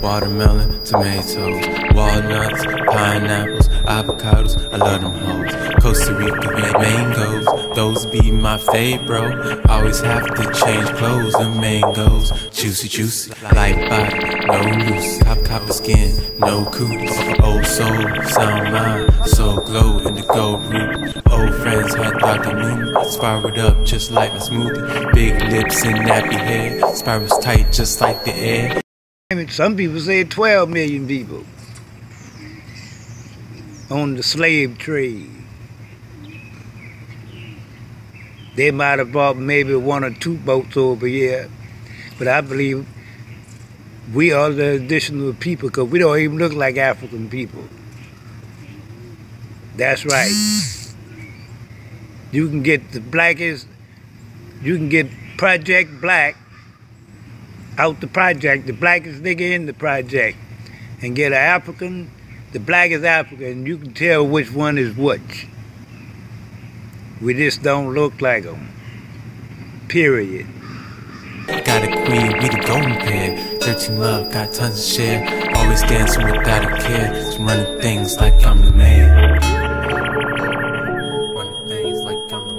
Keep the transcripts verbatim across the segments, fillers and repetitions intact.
watermelon, tomatoes, walnuts, pineapples, avocados, I love them hoes. Costa Rica mangoes, those be my fave, bro. Always have to change clothes, the mangoes. Juicy, juicy, light body, no loose. Cop, copper skin, no cooties. Old soul, sound mind, soul glow in the gold root. Old friends had thought they knew me, spiraled up just like a smoothie. Big lips and nappy hair, spirals tight just like the air. Some people say twelve million people on the slave trade. They might have bought maybe one or two boats over here, but I believe we are the additional people because we don't even look like African people. That's right. You can get the blackest, you can get Project Black out the project, the blackest nigga in the project, and get an African, the blackest African, you can tell which one is which. We just don't look like them. Period. Got a queen, we the golden pair. Thirteen love, got tons to share. Always dancing without a care. Just running things like I'm the man. Running things like I'm the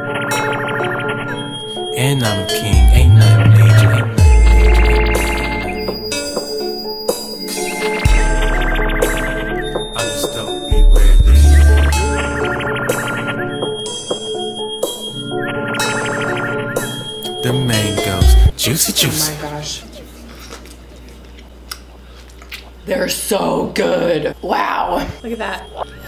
man. And I'm a king, ain't nothing major, ain't nothing. The mangoes, juicy, juicy. Oh my gosh. They're so good. Wow. Look at that.